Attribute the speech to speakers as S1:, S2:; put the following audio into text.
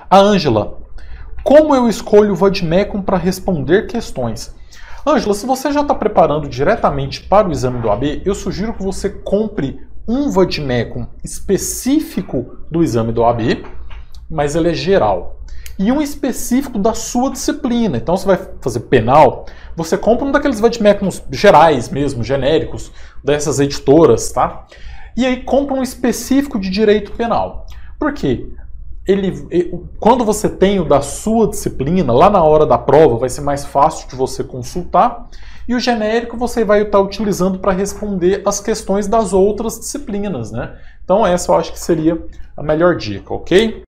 S1: A Ângela, como eu escolho o vade-mecum para responder questões? Ângela, se você já está preparando diretamente para o exame do OAB, eu sugiro que você compre um vade-mecum específico do exame do OAB, mas ele é geral. E um específico da sua disciplina. Então, você vai fazer penal, você compra um daqueles vade-mecums gerais mesmo, genéricos, dessas editoras, tá? E aí compra um específico de direito penal. Por quê? Quando você tem o da sua disciplina, lá na hora da prova vai ser mais fácil de você consultar, e o genérico você vai estar utilizando para responder as questões das outras disciplinas, né? Então essa eu acho que seria a melhor dica, ok?